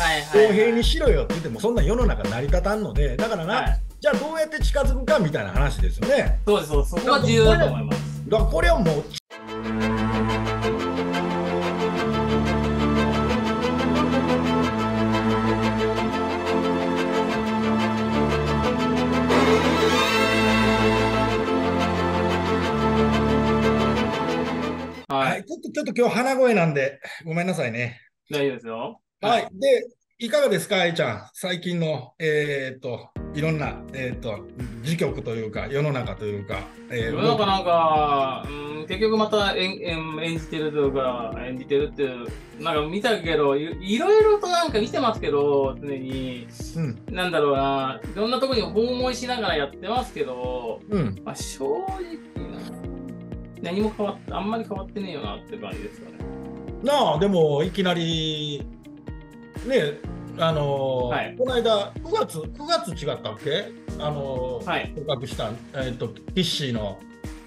公平にしろよって言ってもそんな世の中成り立たんので、だからな、じゃあどうやって近づくかみたいな話ですよね。 そうです、そこが重要だと思います。 だからこれはもうはい、ちょっと今日鼻声なんでごめんなさいね。 大丈夫ですよ。 はい。で、いかがですか、愛ちゃん、最近の、いろんな、時局というか、世の中というか、 世の中なんか、結局また演じてるというか、演じてるっていう、なんか見たけど、いろいろとなんか見てますけど、常に、なんだろうな、いろんなところに訪問しながらやってますけど、まあ、正直、何もあんまり変わってねえよなっていう感じですかね。 なあ、でも、いきなり、ね、この間、9月違ったっけ、捕獲した、キッシーの、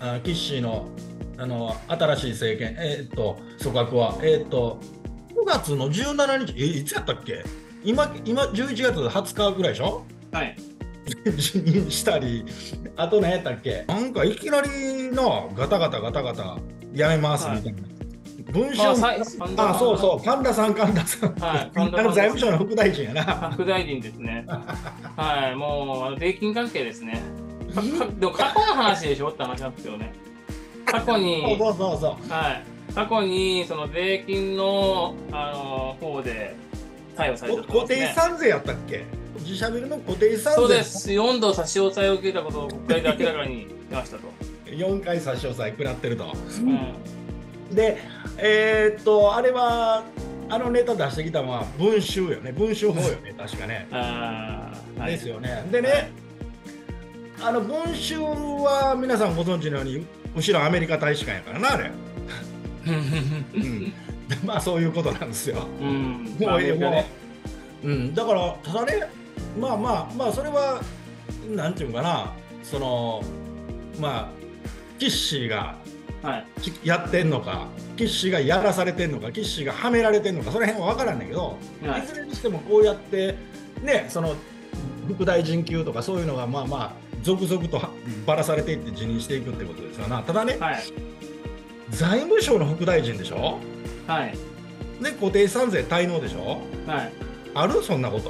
新しい政権、組閣は、9月の17日、いつやったっけ、今11月20日ぐらいでしょ。 はい。 辞任したり、あと何やったっけ、なんかいきなりのガタガタやめますみたいな。文章そうそう、神田さん。財務省の副大臣やな。 副大臣ですね。はい、もう、税金関係ですね。でも過去の話でしょって話なんですよね。過去に、過去に、その税金の、方で逮捕された、 固定資産税やったっけ、自社ビルの固定資産税。 そうです、4度差し押さえを受けたことを国会で明らかにしましたと。 4回差し押さえ食らってると。で、あれは、ネタ出してきたのは文集よね、文集法よね、確かね。ですよね。でね、文集は皆さんご存知のように、後ろアメリカ大使館やからな、あれ。まあ、そういうことなんですよ。だから、ただね、まあ、それは、なんていうのかな、キッシーがやってんのか、キッシーがやらされてんのか、キッシーがはめられてんのか、その辺は分からんねんけど、いずれにしてもこうやってね、その副大臣級とかそういうのが続々とばらされていって辞任していくってことですよな。ただね、財務省の副大臣でしょ。で、固定資産税滞納でしょ。あるそんなこと。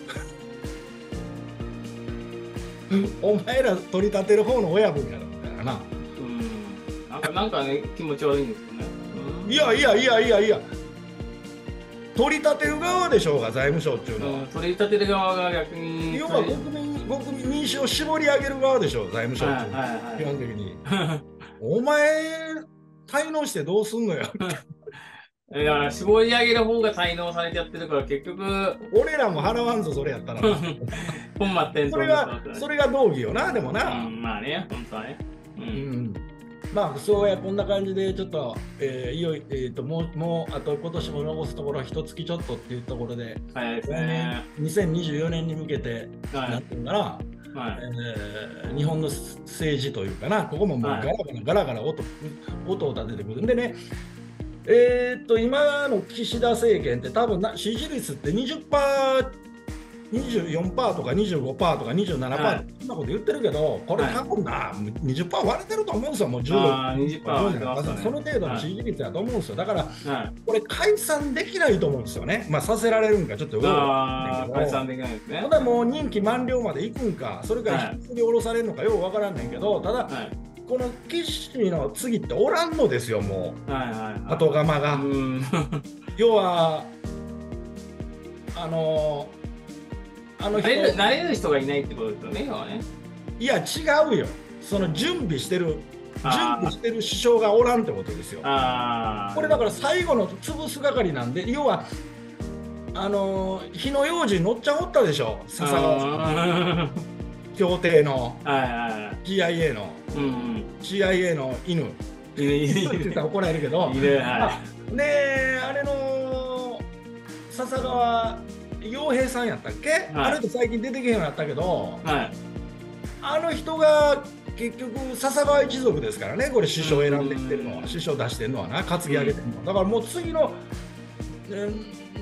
お前ら取り立てる方の親分やろみたいなな。 なんかね、気持ち悪いんですよね。 いや、取り立てる側でしょうが、財務省っていうのは。 取り立てる側が逆に。 要は国民民主を絞り上げる側でしょう、財務省っていうのは。基本的に。お前、滞納してどうすんのよ。 いや、絞り上げる方が滞納されちゃってるから、結局。 俺らも払わんぞ、それやったら。 本末転倒です。それが道義よな、でもな。 まあね、本当はね。 まあ、そうや、こんな感じで、ちょっと、いよいよ、もう、あと今年も残すところ、一月ちょっとっていうところで、2024年に向けて、なんていうかな、日本の政治というかな、ここももうガラガラ音を立ててくるんでね、今の岸田政権って多分支持率って24%とか 25% とか 27%とかそんなこと言ってるけど、これ多分な、20% 割れてると思うんですよ、もう16%、その程度の支持率だと思うんですよ。だから、これ解散できないと思うんですよね。まあ、させられるんかちょっと解散できないですね。 ただもう任期満了まで行くんか、それから引き継ぎ下ろされるのかようわからんねんけど、ただ、この岸の次っておらんのですよ、もう、後釜が。要は、 慣れる人がいないってことですよね、今はね。 いや、違うよ。その準備してる首相がおらんってことですよ。これだから最後の潰す係なんで、要は、火の用心乗っちゃおったでしょ、笹川さん。協定の CIA の犬。犬って言ったら怒られるけど、あれの笹川洋平さんやったっけ、あの人最近出てけへんようになったけど、あの人が結局笹川一族ですからね、これ首相選んできてるのは、首相出してるのはな、担ぎ上げてるのは。だからもう次の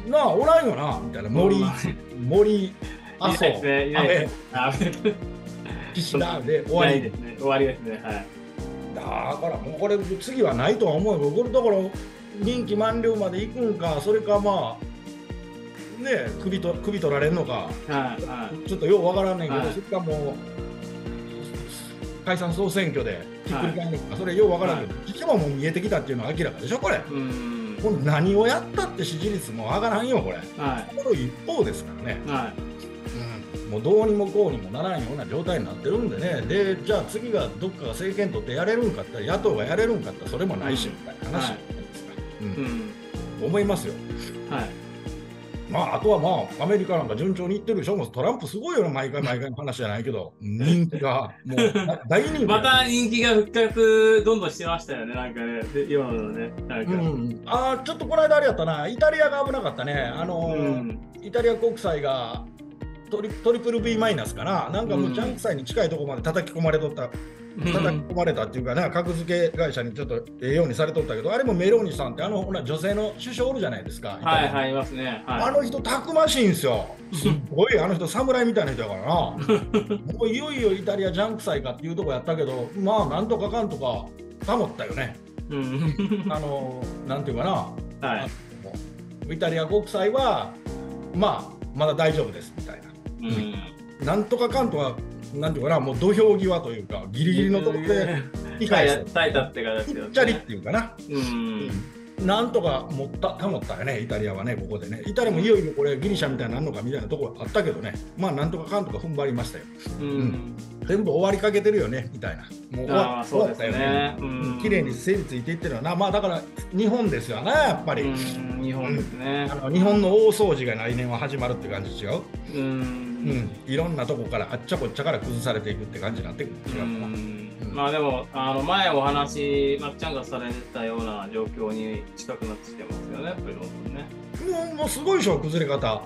なあ、おらんよな、みたいな。森、麻生、安倍、岸田で終わりですね。 終わりですね。はい。 だからもうこれ次はないとは思うよ。これだから任期満了まで行くんか、それかまあね首取られるのか、ちょっとようわからんねんけど、それかもう解散総選挙でひっくり返るのか、それようわからんけど、一番もう見えてきたっていうのは明らかでしょこれ。これ何をやったって支持率も上がらんよこれ。これ一方ですからね。もうどうにもこうにもならんような状態になってるんでね。でじゃあ次がどっかが政権取ってやれるんかったら、野党がやれるんかったらそれもないしみたいな話ですか。思いますよ。まああとはまあアメリカなんか順調にいってるでしょ。もうトランプすごいよな、毎回の話じゃないけど、人気がもう大人気。 また人気が復活どんどんしてましたよね、なんかね、今のね。 ちょっとこの間あれやったな、イタリアが危なかったね。イタリア国債がトリプル B マイナスかな、なんかもうジャンク債に近いところまで叩き込まれたっていうかね、格付け会社にちょっとようにされとったけど、あれもメローニさんって女性の首相おるじゃないですか。 いますね。 あの人たくましいんですよ。すっごいあの人侍みたいな人だからな。もういよいよイタリアジャンク債かっていうとこやったけど、まあなんとかかんとか保ったよね。なんていうかな、イタリア国債はまだ大丈夫ですみたいな。なんとかかんとはなんていうかな、もう土俵際というかギリギリのところで耐えたって感じですよね。 チャリっていうかな。なんとか保ったよね、イタリアはね、ここでね。イタリアもいよいよこれギリシャみたいになるのかみたいなところあったけどね、まあなんとかかんとか踏ん張りましたよ。全部終わりかけてるよねみたいな。もう終わったよね。綺麗に整理ついていってるよな。まあだから日本ですよね、やっぱり。 日本ですね。 日本の大掃除が来年は始まるって感じ違う。いろんなとこからあっちゃこっちゃから崩されていくって感じになってくる。 まあでも前お話まっちゃんがされたような状況に近くなってきてますよね、やっぱりどんどんね。 もうすごいでしょ、崩れ方。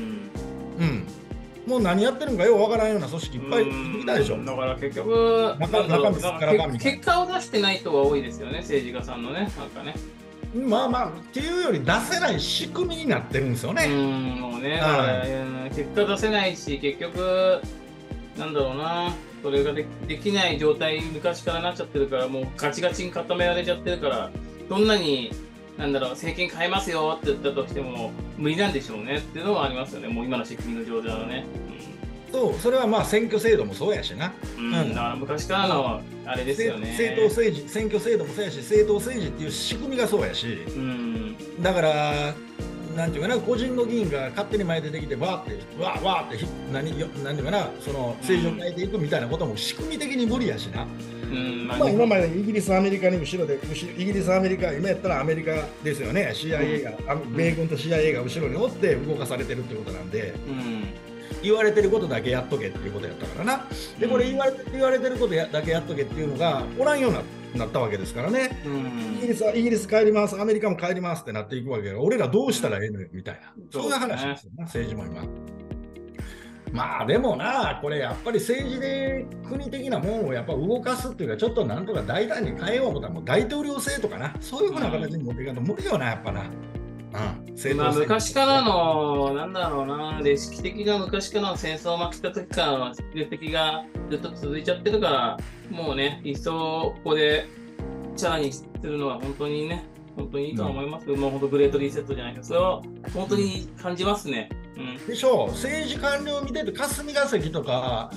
もう何やってるんかようわからんような組織いっぱいいたでしょ。 だから結局結果を出してない人が多いですよね、政治家さんのね、なんかね。 まあっていうより出せない仕組みになってるんですよね。 もうね、だから結果出せないし、結局なんだろうな、それができない状態昔からなっちゃってるから、もうガチガチに固められちゃってるから、どんなに政権変えますよって言ったとしても無理なんでしょうねっていうのはありますよね、もう今の仕組みの状態はね。 それはまあ選挙制度もそうやしな。 だから昔からのあれですよね。 政党政治、選挙制度もそうやし、政党政治っていう仕組みがそうやし、だからなんていうかな、個人の議員が勝手に前出てきてわーって何ていうかな、その政治を変えていくみたいなことも仕組み的に無理やしな。今までイギリスアメリカに後ろでイギリスアメリカ今やったらアメリカですよね、 CIA が米軍と CIA が後ろにおって動かされてるってことなんで、言われてることだけやっとけっていうことやったからな。でこれ言われてることだけやっとけっていうのがおらんようになったわけですからね。イギリス帰ります、アメリカも帰りますってなっていくわけよ。俺らどうしたらええのよみたいな、そんな話ですよね、政治も今。まあでもな、これやっぱり政治で国的なものをやっぱ動かすっていうか、ちょっとなんとか大胆に変えようと思ったらもう大統領制とかな、そういうふうな形に持っていかないと無理よな、やっぱな。 昔からのなんだろうな、歴史的な昔からの戦争を負けた時からの歴史がずっと続いちゃってるから、もうね、一層ここでチャラにするのは本当にね、本当にいいと思います。もう本当グレートリセットじゃないか、それを本当に感じますね。 でしょう、政治官僚を見てると霞が関とか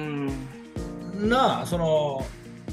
なあ、も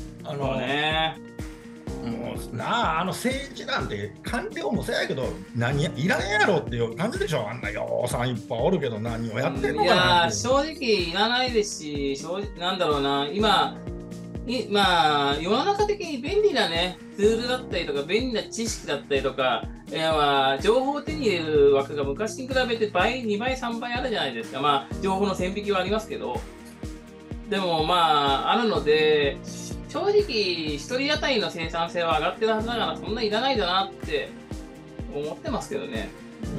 うなあ、政治なんて官僚もせやけどいらねえやろっていう感じでしょ。あんなようさんいっぱいおるけど何をやってんのかなって。 正直いらないですし、なんだろうな、今世の中的に便利なね、ツールだったりとか、便利な知識だったりとか、情報を手に入れる枠が昔に比べて2倍、3倍あるじゃないですか。情報の線引きはありますけど、でもあるので、正直、1人当たりの生産性は上がってるはずだから、そんなにいらないだなって思ってますけどね。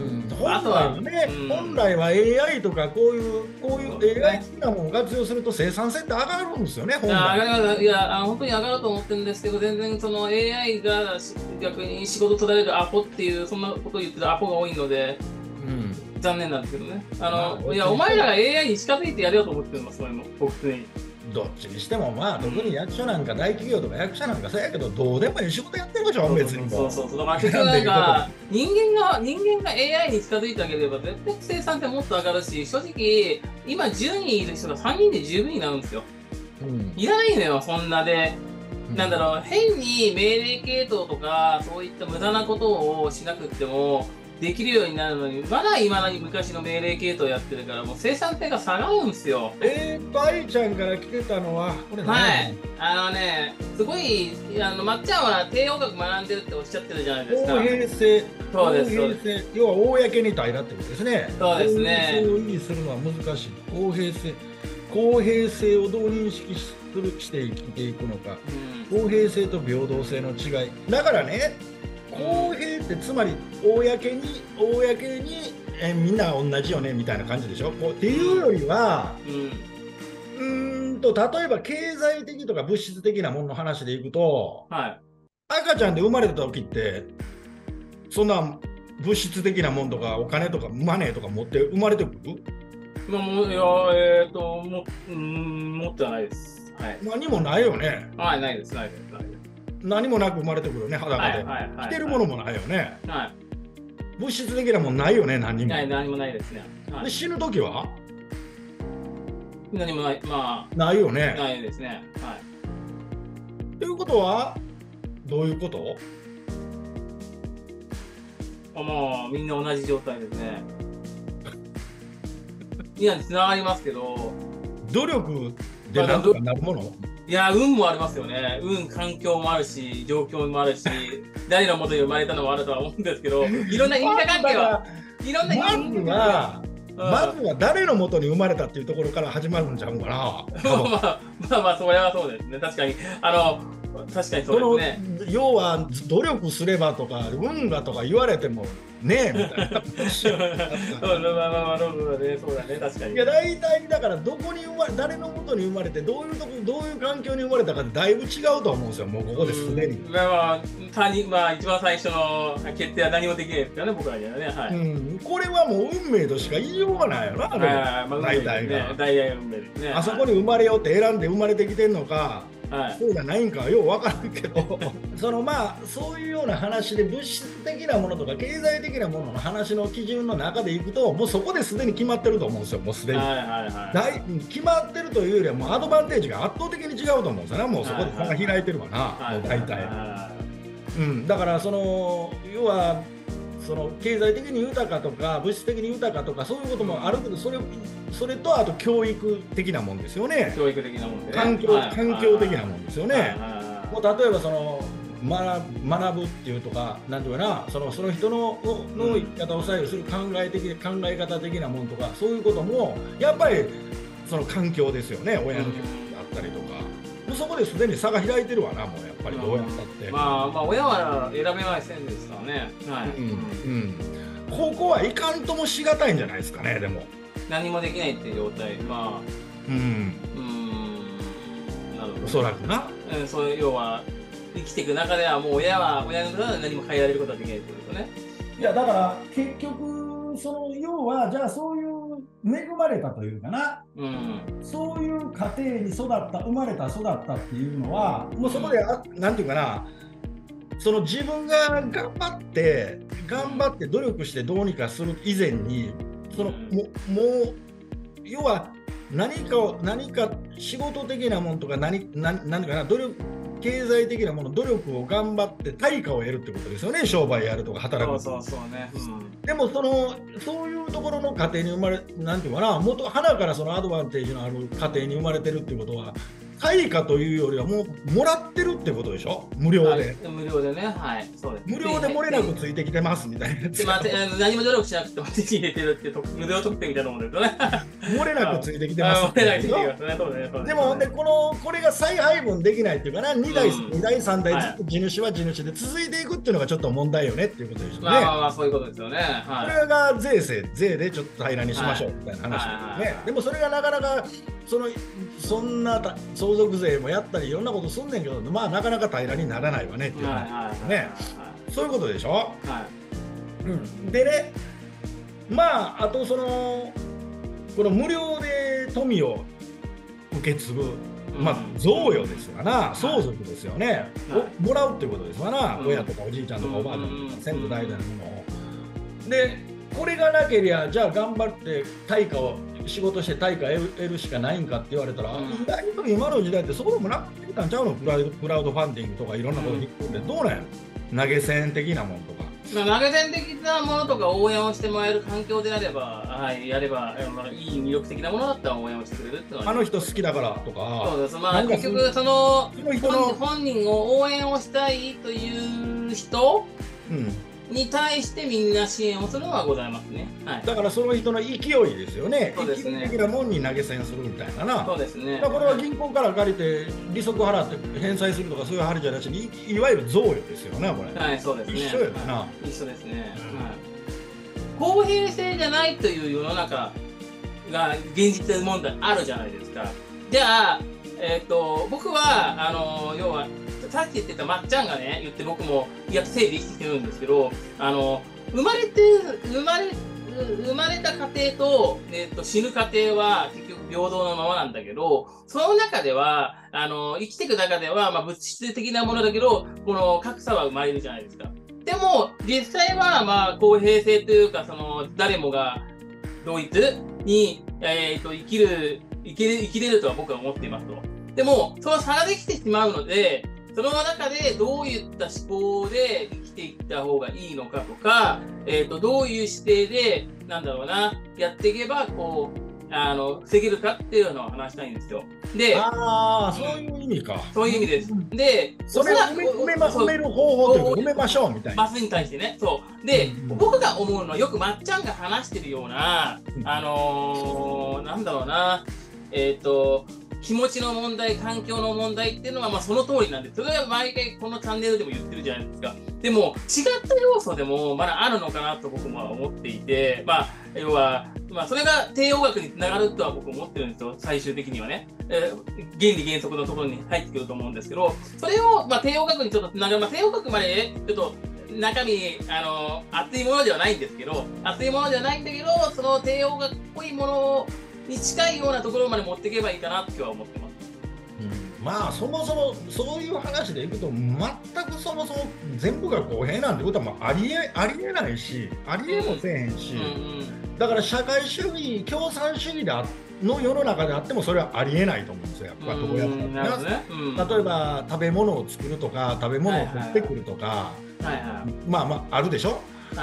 本来は AI とかこういう AI 的なものを活用すると生産性って上がるんですよね。 本当に上がると思ってるんですけど、全然その AI が逆に仕事取られるアホっていう、そんなことを言ってるアホが多いので、 残念なんですけどね。いや、お前らが AI に近づいてやれよと思ってます、そういうの、僕に。 どっちにしてもまあ、特に役所なんか大企業とか役者なんかそうやけど、どうでもいい仕事やってるでしょ、別に。 そうそうそう。だから結局なんか、人間が AI に近づいてあげれば、絶対生産性もっと上がるし、正直、今10人いる人が3人で十分になるんですよ。いらないのよ、そんなで。なんだろう、変に命令系統とか、そういった無駄なことをしなくっても、できるようになるのに、まだ昔の命令系統やってるから、もう生産性が下がるんですよ。 愛ちゃんから来てたのは、これはい。すごい、まっちゃんは低音楽学んでるっておっしゃってるじゃないですか。 公平性。 そうです。 要は、公に平らってことですね。 そうですね。 公平性を意味するのは難しい。公平性をどう認識して生きていくのか。公平性と平等性の違い。だからね、公平ってつまり公にみんな同じよねみたいな感じでしょ。っていうよりは、例えば経済的とか物質的なものの話でいくと、赤ちゃんで生まれた時ってそんな物質的なものとかお金とかマネーとか持って生まれてくる？ いや持ってはないです。 何もないよね。 ないです。 何もなく生まれてくるよね、裸で。着てるものもないよね。物質的なもんないよね、何も。 何もないですね。 で、死ぬときは何もない。 ないよね。 ないですね。 ということは、どういうこと？ みんな同じ状態ですね。みんなにつながりますけど。 努力でなんとかなるもの？ いや、運もありますよね。環境もあるし、状況もあるし、誰の元に生まれたのもあるとは思うんですけど、いろんな因果関係は、 まずは誰の元に生まれたっていうところから始まるんちゃうかな。 それはそうですね。確かに。確かにそうですね。 要は努力すればとか運がとか言われてもねえみたいな。 そうだね、確かに。 いや大体だから誰の元に生まれてどういう環境に生まれたかってだいぶ違うと思うんですよ。もうここですでに。 一番最初の決定は何もできないですからね、僕らにはね。 これはもう運命としか言いようがないよな。大体が。 大体運命ですね。 あそこに生まれようって選んで生まれてきてんのか。そうじゃないんかはよう分からんけどそういうような話で物質的なものとか経済的なものの話の基準の中でいくともうそこですでに決まってると思うんですよ。もうすでに決まってるというよりはもうアドバンテージが圧倒的に違うと思うんですよね。もうそこで差が開いてるわな、もう大体。だから要は経済的に豊かとか物質的に豊かとかそういうこともあるけどそれとあと教育的なもんですよね。 教育的なもんでね。 環境的なもんですよね。もう例えば学ぶっていうとかなんていうかなその人の生き方を左右する考え方的なもんとかそういうこともやっぱりその環境ですよね。親の教育だったりとか。そこですでに差が開いてるわな、もうやっぱりどうやったって。 親は選べない線ですからね。 ここはいかんともしがたいんじゃないですかね、でも。 何もできないっていう状態。なるほど。 おそらくな。 要は、生きていく中では、もう親の中で何も変えられることはできないってことね。 いや、だから結局、要は、じゃあそういう恵まれたというかな、そういう家庭に生まれた育ったっていうのはもうそこでなんていうかな自分が頑張って努力してどうにかする以前にもう要は何か仕事的なものとか何かな経済的なもの努力を頑張って対価を得るってことですよね。商売やるとか働く。 そうね。 でもそういうところの家庭に生まれなんていうかな花からアドバンテージのある家庭に生まれてるってことは対価というよりはもらってるってことでしょ。無料で。 無料でね。そうです。 無料で漏れなくついてきてますみたいなやつ。 何も努力しなくても手に入れてるって無料特典みたいなもんですよね。 漏れなくついてきてます。 漏れなくついてきますね。 でもこれが再配分できないっていうかな2代3代ずっと地主は地主で続いていくっていうのがちょっと問題よねっていうことでしょうね。 そういうことですよね。 これが税でちょっと平らにしましょうみたいな話ですね。でもそれがなかなかそんな相続税もやったりいろんなことすんねんけどなかなか平らにならないわねっていうね。そういうことでしょ。でねまああとこの無料で富を受け継ぐ、まあ贈与ですわな、相続ですよね、もらうっていうことですわな、親とかおじいちゃんとかおばあちゃんとか先祖代々のものを。でこれがなけりゃじゃあ頑張って対価を仕事して対価を得るしかないんかって言われたら、意外と今の時代ってそうでもなくなってきたんちゃうの。クラウドファンディングとかいろんなことに組んで、どうなんやろ、投げ銭的なもんとか。 投げ銭的なものとか応援をしてもらえる環境であれば、はい、やれば、いい魅力的なものだったら応援をしてくれるっていうのは、 あの人好きだからとか。 そうです。まあ結局本人を応援をしたいという人、に対してみんな支援をするのはございますね。はい、 だからその人の勢いですよね。勢い的なもんに投げ銭するみたいなな。 そうですね。 これは銀行から借りて利息払って返済するとかそういう話じゃなしに、いわゆる贈与ですよね、これ。 はい、そうですね。 一緒やな。 一緒ですね。公平性じゃないという世の中が現実問題あるじゃないですか。じゃあ、僕は要はさっき言ってたまっちゃんがね言って、僕もやっと整理してきてるんですけど、生まれた家庭と、死ぬ家庭は結局平等のままなんだけど、その中では生きていく中では、まあ、物質的なものだけどこの格差は生まれるじゃないですか。でも実際はまあ公平性というか、誰もが同一に、生きれるとは僕は思っていますと。でもその差ができてしまうので、その中でどういった思考で生きていった方がいいのかとか、どういう姿勢でやっていけば防げるかっていうのを話したいんですよ。で、 そういう意味か。 そういう意味です。で、 それを埋める方法というか、埋めましょうみたいな。 マスに対してね。そう。で、僕が思うのは、よくまっちゃんが話してるような、気持ちの問題、環境の問題っていうのは、まあ、その通りなんで、それは毎回このチャンネルでも言ってるじゃないですか。でも、違った要素でもまだあるのかなと僕も思っていて、まあ、要は、まあ、それが帝王学につながるとは僕思ってるんですよ、最終的にはね。原理原則のところに入ってくると思うんですけど、それを、まあ、帝王学にちょっとつながる、まあ、帝王学までちょっと中身、熱いものではないんですけど、熱いものではないんだけど、その帝王学っぽいものに近いようなところまで持っていけばいいかなって今日は思ってます。 まあそもそもそういう話でいくと、全くそもそも全部が公平なんてことはもうありえないし、ありえもせえへんし、だから社会主義共産主義の世の中であってもそれはありえないと思うんですよ、やっぱどうやったら。例えば食べ物を作るとか食べ物を取ってくるとか、まああるでしょ。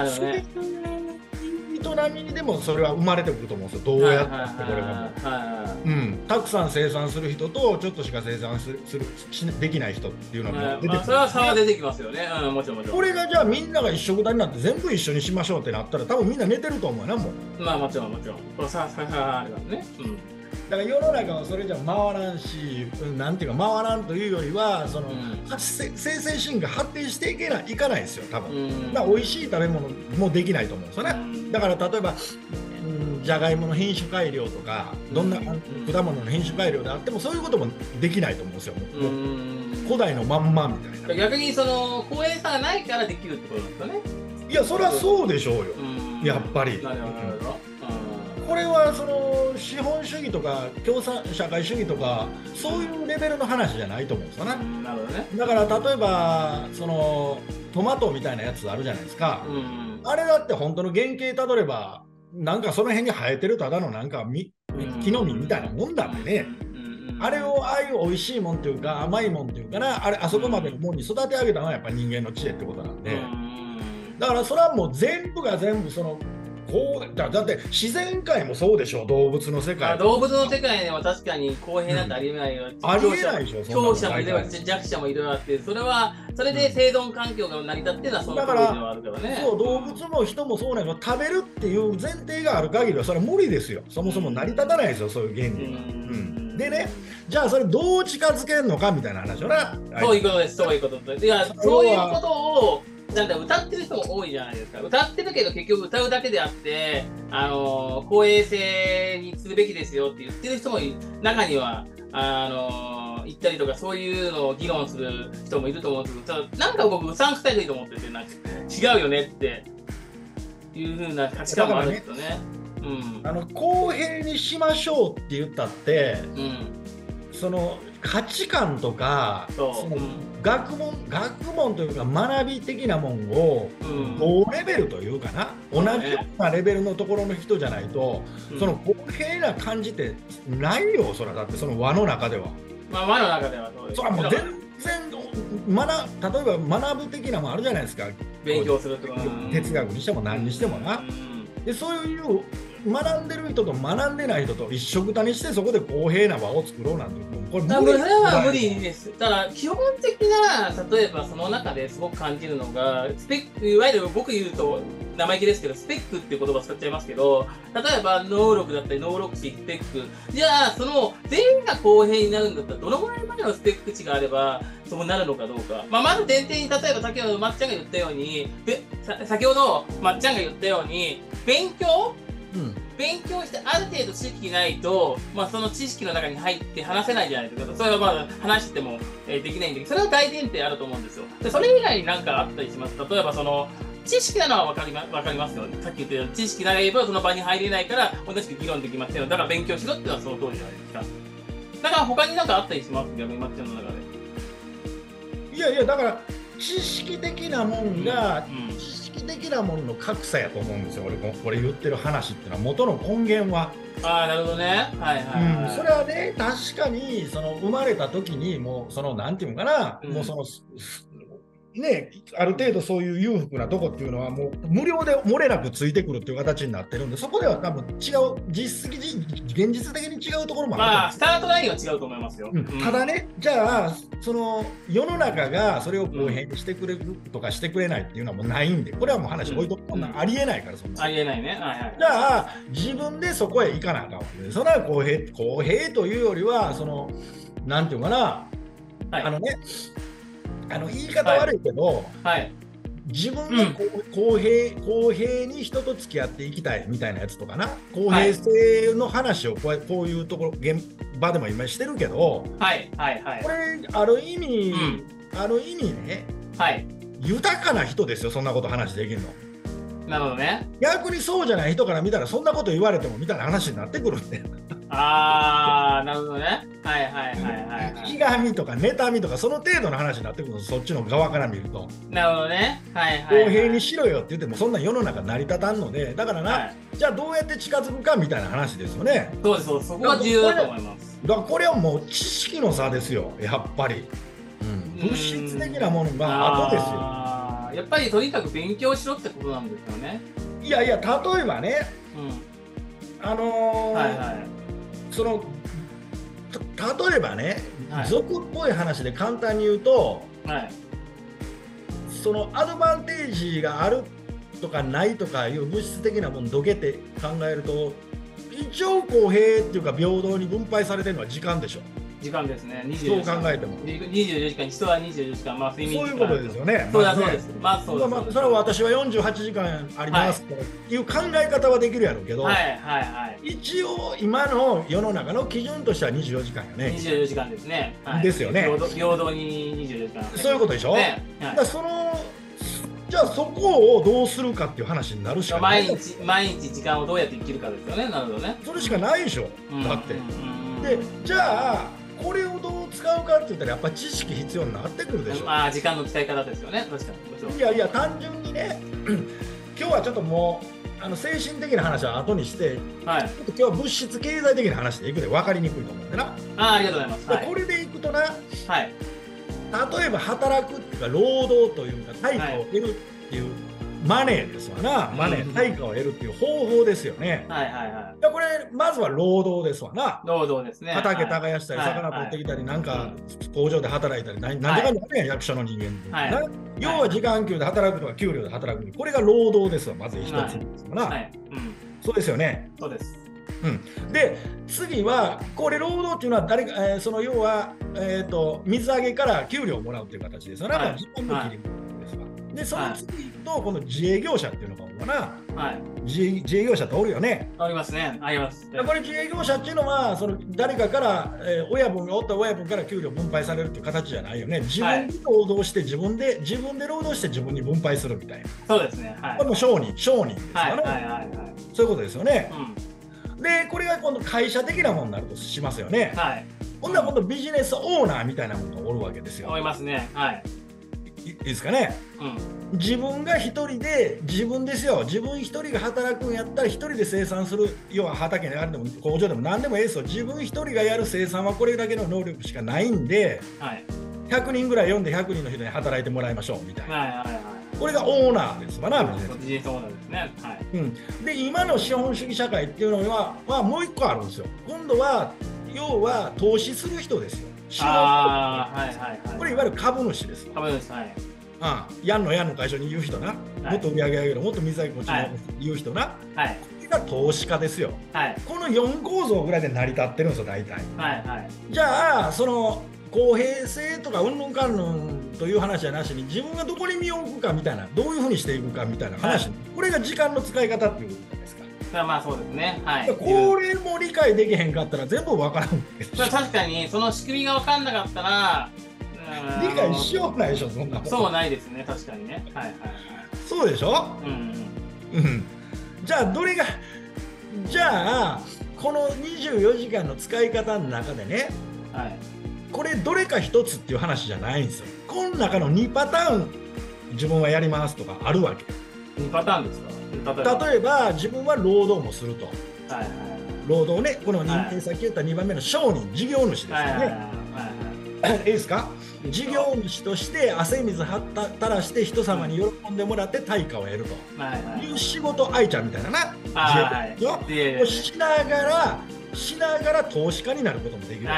営みにでもそれは生まれてくると思うんですよ、どうやったって。これがたくさん生産する人とちょっとしか生産できない人っていうのが出てくる。 それは差は出てきますよね。もちろんもちろん。 これがじゃあみんなが一緒くたになって全部一緒にしましょうってなったら、多分みんな寝てると思うな、もう。 まあもちろんもちろん。これ差ありますね。 だから世の中はそれじゃ回らんし、なんていうか回らんというよりは、生成進化発展していかないですよ、多分。美味しい食べ物もできないと思うんですよね。だから例えばじゃがいもの品種改良とか、どんな果物の品種改良であってもそういうこともできないと思うんですよ。古代のまんまみたいな。 逆に公平さがないからできるってことなんですかね。 いや、それはそうでしょうよ、やっぱり。これは資本主義とか共産社会主義とかそういうレベルの話じゃないと思うんですよね。だから例えばトマトみたいなやつあるじゃないですか。あれだって本当の原型たどればなんかその辺に生えてるただのなんか木の実みたいなもんだんでね。あれをああいう美味しいもんっていうか甘いもんっていうかな、あそこまでのもんに育て上げたのはやっぱ人間の知恵ってことなんで、だからそれはもう全部が全部だって自然界もそうでしょ、動物の世界。 動物の世界では確かに公平なんてありえないよ。 ありえないでしょ。 強者もいれば弱者もいろいろあって、それで生存環境が成り立ってるのはその通りではあるからね。 そう、動物も人もそうなの、食べるっていう前提がある限りはそれは無理ですよ。そもそも成り立たないですよ、そういう原理は。でね、じゃあそれどう近づけるのかみたいな話よな。 そういうことです、そういうことです。いや、そういうことを歌ってる人も多いじゃないですか。歌ってるけど結局歌うだけであって、公平性にするべきですよって言ってる人も中には言ったりとか、そういうのを議論する人もいると思うんですけど、なんか僕うさんくさいと思ってて、なんか違うよねっていうふうな価値観もあるとね。 公平にしましょうって言ったって、その価値観とかその学問というか学び的なもんを同レベルというかな、同じようなレベルのところの人じゃないと、その公平な感じってないよ。それだってその輪の中では。 輪の中ではそうです。 それはもう全然例えば学ぶ的なもんあるじゃないですか。 勉強するとか哲学にしても何にしてもな。でそういう学んでる人と学んでない人と一緒くたにしてそこで公平な場を作ろうなんてこれそれは無理です。ただ基本的な例えばその中ですごく感じるのがスペック、いわゆる僕言うと生意気ですけどスペックっていう言葉使っちゃいますけど、例えば能力だったり能力値スペック、じゃあその全員が公平になるんだったらどのぐらいまでのスペック値があればそうなるのかどうか。まず前提に例えば先ほどまっちゃんが言ったように先ほどまっちゃんが言ったように勉強してある程度知識ないと、その知識の中に入って話せないじゃないですか。それは話しても、できないんで、それは大前提あると思うんですよ。でそれ以外に何かあったりします。例えばその知識なのは分かりますよ。さっき言ったように知識なければその場に入れないから同じく議論できませんよ。だから勉強しろっていうのはその通りじゃないですか。だから他に何かあったりします逆にまっちゃんの中で。 いやだから知識的なもんが、知識的なもんの格差やと思うんですよ。俺言ってる話っていうのは元の根源は。 なるほどね。 それはね、確かにその生まれた時にもうそのなんていうのかな、もうそのね、ある程度そういう裕福なとこっていうのはもう無料で漏れなくついてくるっていう形になってるんで、そこでは多分違う現実的に違うところもある。 スタートラインは違うと思いますよ。 ただね、じゃあその世の中がそれを公平にしてくれるとかしてくれないっていうのはもうないんで、これはもう話置いとく、こんなんありえないから。そんなありえないね。 じゃあ自分でそこへ行かなあかんわけで、それは公平というよりはそのなんていうかな、言い方悪いけど、自分が公平に人と付き合っていきたいみたいなやつとかな、公平性の話をこういうところ現場でも今してるけど、これある意味ね、豊かな人ですよ、そんなこと話できるの。 なるほどね。 逆にそうじゃない人から見たらそんなこと言われてもみたいな話になってくるんで。 なるほどね。 ひがみとか妬みとかその程度の話になってくるの、そっちの側から見ると。 なるほどね。 公平にしろよって言ってもそんな世の中成り立たんので、だからな、じゃあどうやって近づくかみたいな話ですよね。 そうです、そこが重要だと思います。 だからこれはもう知識の差ですよ、やっぱり。物質的なものが後ですよ。 やっぱりとにかく勉強しろってことなんですよね。 いや例えばね、その例えばね、俗っぽい話で簡単に言うと、そのアドバンテージがあるとかないとかいう物質的なものどけて考えると、一応公平っていうか平等に分配されてるのは時間でしょ。 時間ですね。 そう考えても 24時間、人は24時間、睡眠時間。 そういうことですよね。 そうです。 それは私は48時間ありますという考え方はできるやろうけど、一応今の世の中の基準としては24時間よね。 24時間ですね。 ですよね。 平等に24時間。 そういうことでしょ。じゃあそこをどうするかっていう話になるしかない。 毎日時間をどうやって生きるかですよね。なるほどね。 それしかないでしょ。だって。で、じゃあこれをどう使うかって言ったらやっぱ知識必要になってくるでしょ。 時間の使い方ですよね。確かに。 いや単純にね今日はちょっともう精神的な話は後にして、今日は物質経済的な話でいくで分かりにくいと思うんでな。 ありがとうございます。 これでいくとな、例えば働くっていうか労働というか対価を得るっていうマネーですわな。対価を得るっていう方法ですよね。これまずは労働ですわな。 労働ですね。 畑耕したり魚取ってきたり、なんか工場で働いたり、何でかんだね、役所の人間って。要は時間給で働くとか給料で働く、これが労働ですわ、まず一つですわな。そうですよね。 そうです。 で次はこれ労働っていうのはその要は水揚げから給料をもらうっていう形ですよね。時間の切り分けですわ。 で、その次と、この自営業者っていうのがおるかな。はい。自営業者っておるよね。 ありますね。あります。 これ自営業者っていうのは、その誰かから、親分がおった親分から給料分配されるっていう形じゃないよね。自分で労働して、自分で労働して自分に分配するみたいな。 そうですね。はい。 これも商人ですよね。そういうことですよね。で、これが今度会社的なものになるとしますよね。はい。今度ビジネスオーナーみたいなものがおるわけですよ。 おりますね。はい。 いいですかね。自分が一人で、自分ですよ、自分一人が働くんやったら一人で生産する、要は畑にあるでも工場でも何でもいいですよ。自分一人がやる生産はこれだけの能力しかないんで、はい、100人ぐらい読んで100人の人に働いてもらいましょうみたいな。これがオーナーですわな。 ビジネスオーナーですね。はい。 で、今の資本主義社会っていうのは、もう一個あるんですよ。今度は、要は投資する人ですよ。これいわゆる株主ですよ。 株主、はい。 やんの会社に言う人な、もっと売り上げ上げる、もっと水揚げこっちに言う人な、これが投資家ですよ。この4構造ぐらいで成り立ってるんですよ、大体。じゃあ、その公平性とかうんぬんかんぬんという話じゃなしに、自分がどこに身を置くかみたいな、どういうふうにしていくかみたいな話、これが時間の使い方っていうことじゃないですか。 まあそうですね。 これも理解できへんかったら全部わからんわけですよ。 確かに、その仕組みが分かんなかったら、 理解しようないでしょ、そんな。 そうないですね、確かにね。 そうでしょ。じゃあじゃあこの24時間の使い方の中でね、これどれか一つっていう話じゃないんですよ。この中の2パターン自分はやりますとかあるわけ。 2パターンですか。例えば自分は労働もすると。労働ね、この認定さっき言った2番目の商人、事業主ですよね。いいですか。事業主として汗水垂らして人様に喜んでもらって対価を得るという仕事愛ちゃんみたいなな自営をしながら投資家になることもできる。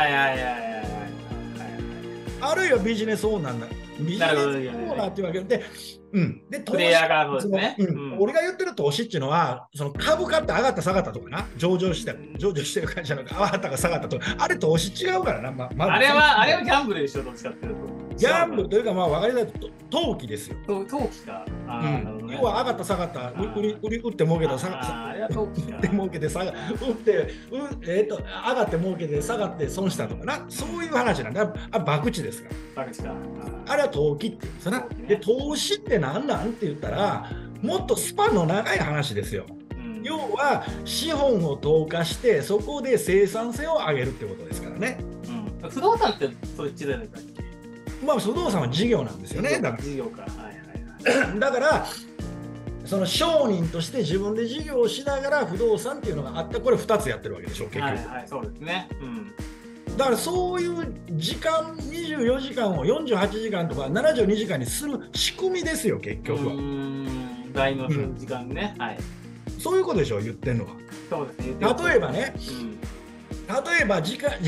あるいはビジネスオーナービジネスオーナーっていうわけで、で投資俺が言ってる投資っていうのは、その株価って上がった下がったとかな、上場してる会社の上がったか下がったとか、あれ投資違うからな。 あれはギャンブルでしょ、どっちかっていうと。 ギャンブルというか、分かりづらいと投機ですよ。 投機か。 要は上がった下がった、売って儲けた、売って儲けて下がって上がって儲けて下がって損したとかな、そういう話なんだ。博打ですから。あれは投機って言うんですよな。で、投資って何なんって言ったら、もっとスパンの長い話ですよ。要は資本を投下してそこで生産性を上げるってことですからね。 不動産ってそっちでね。 不動産は事業なんですよね。 事業か。 だからその商人として自分で事業をしながら不動産っていうのがあって、これ2つやってるわけでしょ、結局。 そうですね。 だからそういう時間、24時間を48時間とか72時間にする仕組みですよ、結局は。 大の時間ね。 そういうことでしょ、言ってんのは。 そうですね。 例えばね、例えば時給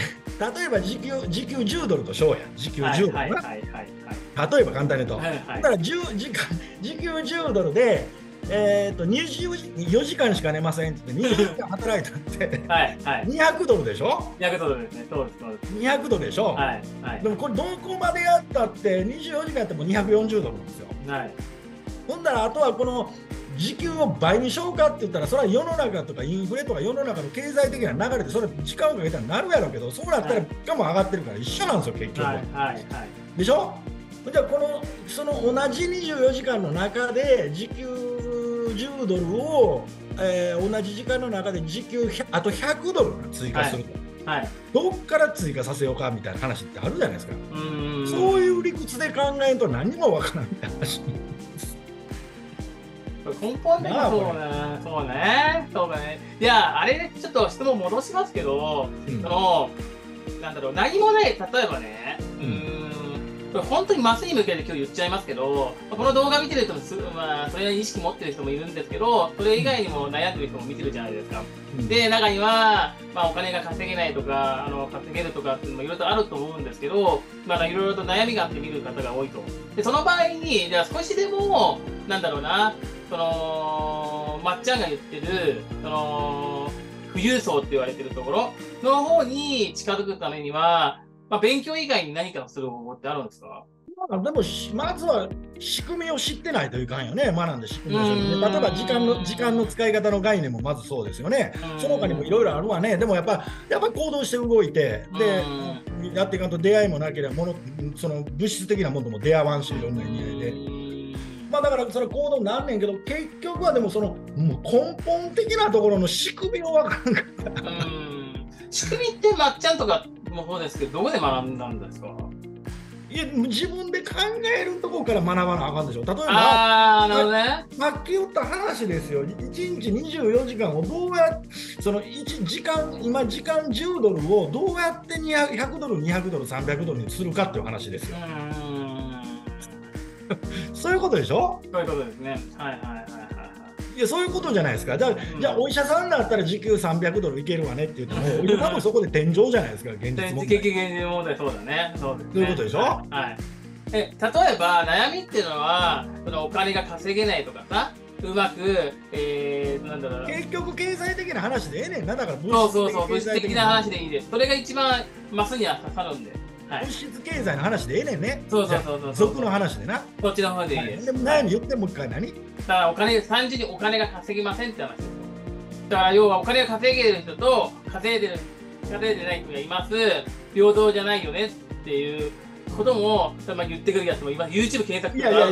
10ドルとしようや。時給10ドルな。例えば簡単に言うと。だから時給10ドルで、24時間しか寝ませんって言って、20時間働いたって200ドルでしょ。 200ドルですね。そうです。 200ドルでしょ。でもこれどこまでやったって24時間やっても240ドルなんですよ。ほんだらあとはこの時給を倍にしようかって言ったら、それは世の中とかインフレとか世の中の経済的な流れでそれ時間をかけたらなるやろうけど、そうなったら物価も上がってるから一緒なんですよ、結局。でしょ。じゃあその同じ24時間の中で時給10ドルを、同じ時間の中で時給あと100ドル追加すると、どっから追加させようかみたいな話ってあるじゃないですか。そういう理屈で考えると何もわからないって話。 根本的にそうね。いや、あれちょっと質問戻しますけど、なんだろう、何もない、例えばね、これ本当にマスに向けて今日言っちゃいますけど、この動画見てる人もそれは意識持ってる人もいるんですけど、それ以外にも悩んでる人も見てるじゃないですか。で、中には、お金が稼げないとか、稼げるとかっていうのもいろいろとあると思うんですけど、いろいろと悩みがあって見る方が多いと。で、その場合に、じゃあ少しでも、なんだろうな、まっちゃんが言ってる、富裕層って言われてるところの方に近づくためには、勉強以外に何かする方法ってあるんですか？ でもまずは仕組みを知ってないといかんよね、学んで仕組みを知って、例えば時間の使い方の概念もまずそうですよね、その他にもいろいろあるわね、でもやっぱ行動して動いて、でやっていかんと出会いもなければその物質的なものとも出会わんし、いろんな意味合いで。だからその行動になんねんけど、結局はでもそのもう根本的なところの仕組みを分からんかった。 仕組みってまっちゃんとかもそうですけど、どこで学んだんですか？ いや、自分で考えるところから学ばなあかんでしょ。例えば、 なるほどね、 さっき言った話ですよ。1日24時間をどうやって、その1時間、今時間10ドルをどうやって100ドル、200ドル、300ドルにするかっていう話ですよ。そういうことでしょ？ そういうことですね。はいはいはいはい。 いや、そういうことじゃないですか。じゃあお医者さんだったら時給300ドルいけるわねって言っても、お医者さんもそこで天井じゃないですか、現実問題。 現実問題、そうだね。そうですね。 そういうことでしょ？ はい。例えば悩みっていうのは、そのお金が稼げないとかさ、うまく、なんだろう。 結局経済的な話でええねんな。だから物質的な話でいいです。それが一番マスには刺さるんで。 物質経済の話でええねんね。 そう。 俗の話でな。 こっちの方でいいです。 でも悩み言ってもう一回何？ だから単純にお金が稼ぎませんって話ですよ。だから要はお金が稼げる人と稼いでない人がいます。平等じゃないよねっていうことも言ってくるやつも今 YouTube 検索いや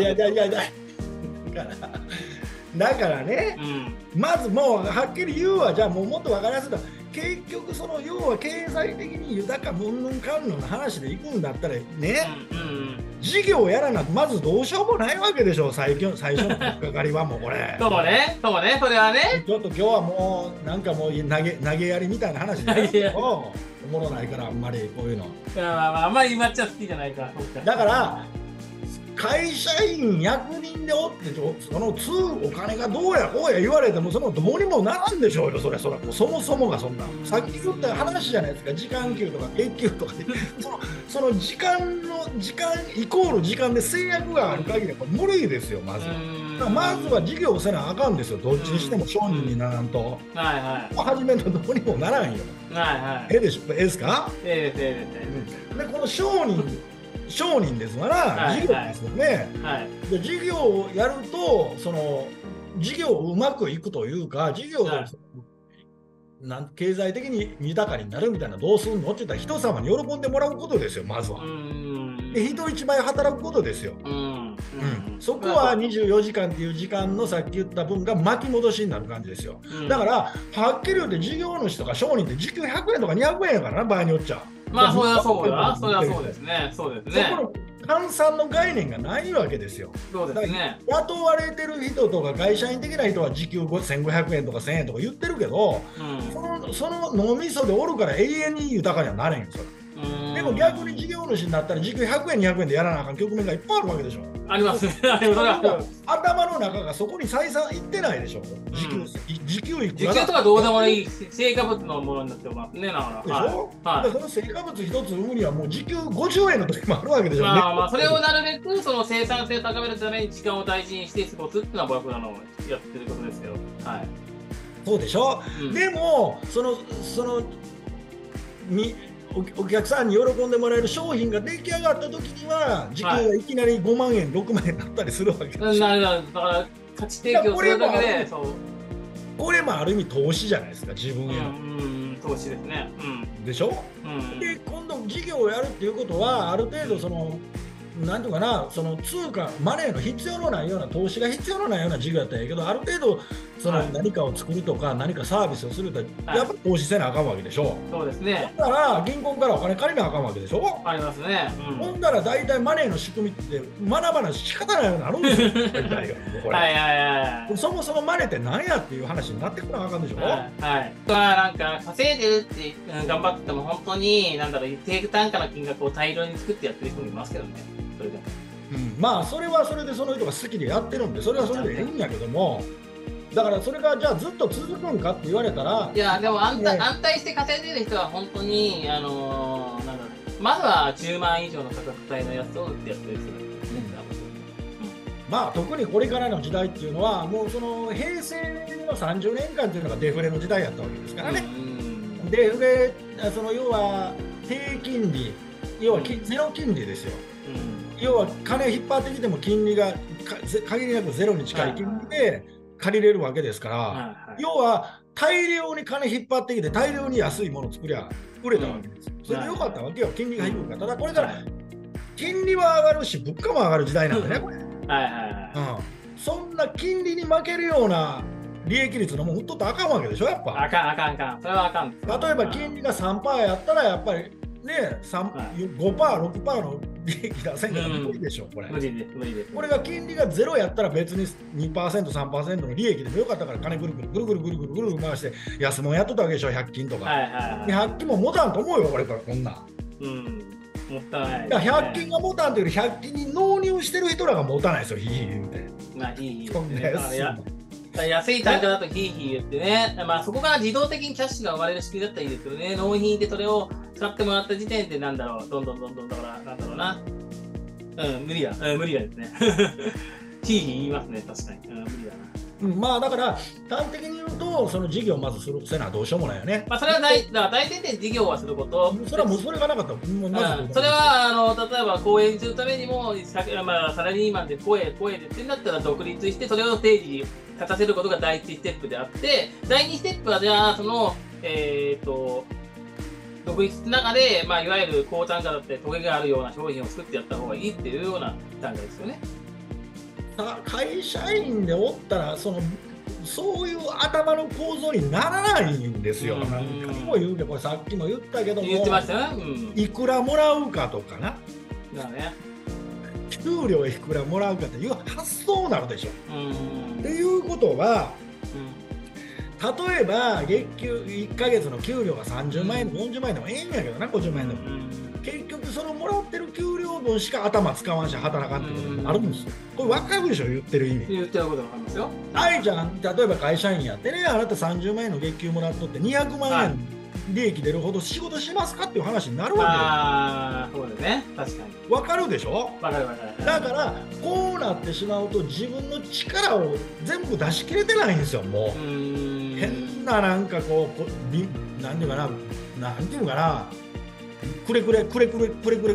だからね、まずもうはっきり言うわ。じゃあもっと分かりやすいと、結局その要は経済的に豊かむんぬんかんぬんの話でいくんだったらね、事業をやらなくまずどうしようもないわけでしょ。最初のかかりはもうこれそうね、それはね、 ちょっと今日はもうなんかもう投げやりみたいな話でおもろないから、あんまりこういうのあんまり今っちゃ好きじゃないから。 だから会社員役人でおってそのお金がどうやこうや言われてもそのどうにもならんでしょうよ。それもうそもそもがそんなさっき言った話じゃないですか。時間給とか月給とかでその時間イコール時間で制約がある限りはこれ無理ですよ。まずは事業をせなあかんですよ。どっちにしても商人にならんと始めるとどうにもならんよ。ええでしょ？ええですか？でこの商人ですから、事業ですよね。で事業をやるとその事業をうまくいくというか、事業を経済的に豊かになるみたいな、どうするのって言ったら人様に喜んでもらうことですよ。まずはで人一倍働くことですよ。そこは24時間っていう時間のさっき言った分が巻き戻しになる感じですよ。だからはっきり言って事業主とか商人って時給100円とか200円やからな、場合によっちゃ。 それはそうですね。そこの換算の概念がないわけですよ。 そうですね。 雇われてる人とか会社員的な人は時給1500円とか1000円とか言ってるけど、その脳みそでおるから永遠に豊かにはなれんよ。それでも逆に事業主になったら時給100円200円でやらなあかん局面がいっぱいあるわけでしょ。 ありますね。 頭の中がそこに採算いってないでしょ。時給いくら時給とかどうでもいい成果物のものになってますね。 でしょ？その成果物一つ売るにはもう時給50円の時もあるわけでしょ。 それをなるべくその生産性を高めるために時間を大事にして過ごすっていうのは僕らのやってることですけど。 そうでしょ。でもお客さんに喜んでもらえる商品が出来上がった時には時給がいきなり5万円6万円になったりするわけですよ。 だから価値提供するだけでこれもある意味投資じゃないですか、自分への。 投資ですね。 でしょ。で今度事業をやるっていうことはある程度そのなんとかな、その通貨マネーの必要のないような投資が必要のないような事業だったんやけど、ある程度その何かを作るとか何かサービスをするとやっぱり投資せなあかんわけでしょ。 そうですね。 だから銀行からお金借りなあかんわけでしょ。 ありますね。 ほんだら大体マネーの仕組みって学ばな仕方ないようになるんですよ。そもそもマネーって何やっていう話になってくるのあかんでしょ。 なんか稼いでるって頑張ってても本当に低単価の金額を大量に作ってやってる人もいますけどね。それでもまあそれはそれでその人が好きでやってるんでそれはそれでいいんやけども、だからそれがじゃあずっと続くんかって言われたら、 いやでも安泰して稼いでる人は本当にまずは10万以上の価格帯のやつを売ってやってる人ですね。 まあ特にこれからの時代っていうのはもうその平成の30年間っていうのがデフレの時代やったわけですからね。デフレその要は低金利要はゼロ金利ですよ。 要は金引っ張ってきても金利が限りなくゼロに近い金利で借りれるわけですから、要は大量に金引っ張ってきて大量に安いものを作りゃ売れたわけですよ。それでよかったわけよ、金利が低いから。ただこれから金利は上がるし物価も上がる時代なんでね、これ。そんな金利に負けるような利益率のもん売っとったらあかんわけでしょ、やっぱ。 あかんあかんあかん。それはあかん。 例えば金利が 3% やったらやっぱりね、5%、6% の利益出せんから無理でしょ、これ。 無理です、無理です。 これが金利がゼロやったら別に 2%、3% の利益でもよかったから金ぐるぐるぐるぐるぐるぐるぐるぐる回して安物やっとったわけでしょ、100均とか。100均も持たんと思うよ、これからこんな。 もったいない。 100均が持たんというより100均に納入してる人らが持たないですよ、ヒーヒー言うて。 まあ、ヒーヒー。安い単価だとヒーヒー言ってね、まあ、そこから自動的にキャッシュが生まれる仕組みだったらいいですけどね、納品でそれを使ってもらった時点でなんだろう、どんどんだから、なんだろうな。無理だですね。ヒーヒー言いますね、確かに。無理だな。 まあだから端的に言うとその事業をまずするせなどうしようもないよね。 まあそれは大前提事業はすること。 それはもうそれがなかったらそれは例えば講演するためにも、まあ、サラリーマンで声でってんだったら独立してそれを定時に立たせることが第一ステップであって、第二ステップはじゃあその独立の中で、まあ、いわゆる高単価だってトゲがあるような商品を作ってやった方がいいっていうような単価ですよね。 会社員でおったらそういう頭の構造にならないんですよ。何回も言うけど、これさっきも言ったけども、 言ってましたよね。 いくらもらうかとかな。 だね。 給料いくらもらうかっていう発想になるでしょ。っていうことは、例えば月給1ヶ月の給料が30万円でも40万円でもええんやけどな、50万円でも。結局そのもらってる給料分しか頭使わんし働かんってことになるんですよ。これ分かるでしょ、言ってる意味。 言ってること分かりますよ。 愛ちゃん、例えば会社員やってね、あなた30万円の月給もらっとって200万円利益出るほど仕事しますかっていう話になるわけよ。そうですね、確かに。 分かるでしょ。 分かる。 だからこうなってしまうと自分の力を全部出し切れてないんですよ、もう。変ななんかこうなんていうかな、なんていうかな。くれギブアンドテイク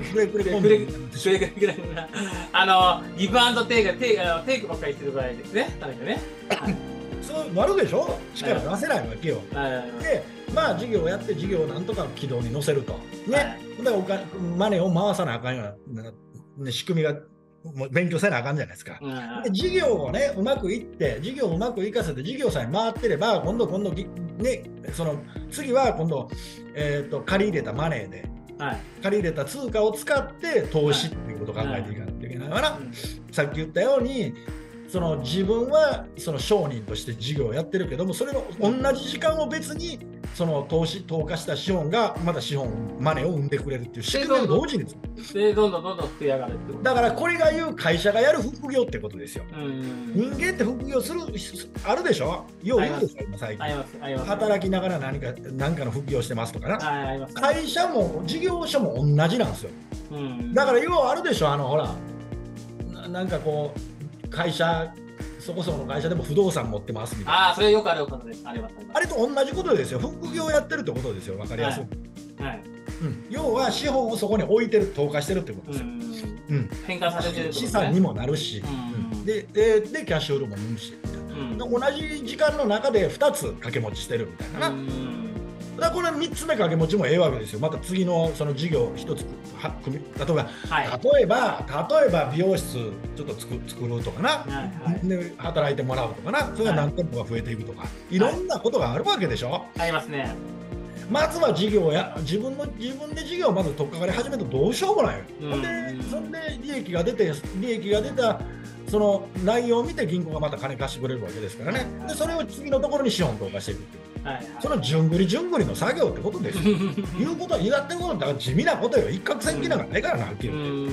テイクばっかりしてる場合ですね。 そうなるでしょ、力出せないわけよ。で、まあ事業をやって事業をなんとか軌道に乗せると。ね。だからマネーを回さなあかんような仕組みが勉強せなあかんじゃないですか。で事業をね、うまくいって、事業をうまくいかせて事業さえ回ってれば、今度ね、その次は今度、借り入れたマネーで。借り入れた通貨を使って投資っていうことを考えていかないといけないから、さっき言ったようにその自分はその商人として事業をやってるけども、それの同じ時間を別にその投下した資本がまたマネーを生んでくれるっていう仕組みを同時にでどんどん膨れ上がるってこと。 だからこれが言う会社がやる副業ってことですよ。人間って副業するあるでしょ。よう言うでしょ、今最近。働きながら何かの副業してますとかな。会社も事業所も同じなんですよ。だから要はあるでしょ、ほらなんかこう会社そこそこの会社でも不動産持ってますみたいな。 それよくあることです。あれと同じことですよ。副業やってるってことですよ。わかりやすい。要は資本をそこに置いてる、投下してるってことですよ。 変換されてる資産にもなるし、でキャッシュフローも生むし、同じ時間の中で2つ掛け持ちしてるみたいな。だからこれ3つ目掛け持ちもええわけですよ。また次のその事業1つ例えば美容室ちょっと作るとかな、で働いてもらうとかな、それが何店舗が増えていくとか、いろんなことがあるわけでしょ。 ありますね。 まずは事業や自分で事業をまず取っかかり始めるとどうしようもないよ。そんで利益が出たその内容を見て銀行がまた金貸してくれるわけですからね。でそれを次のところに資本投下していくっていう。そのじゅんぐりの作業ってことですよ。いうことはやってることだから地味なことよ。一攫千金なんかないからな、はっきり言って。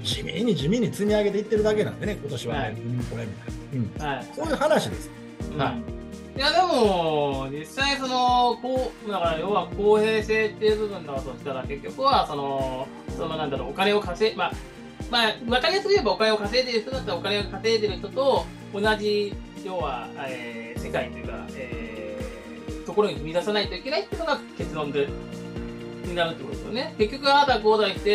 地味に積み上げていってるだけなんでね、今年はね、これみたいな。そういう話です。 いやでも実際だから要は公平性っていう部分だとしたら、結局はなんだろう、お金を稼い分かりやすく言えばお金を稼いでる人だったらお金を稼いでる人と同じ要は、世界というか、ところに踏み出さないといけないっていうのが結論になるってことですよね。結局あなたはこうだして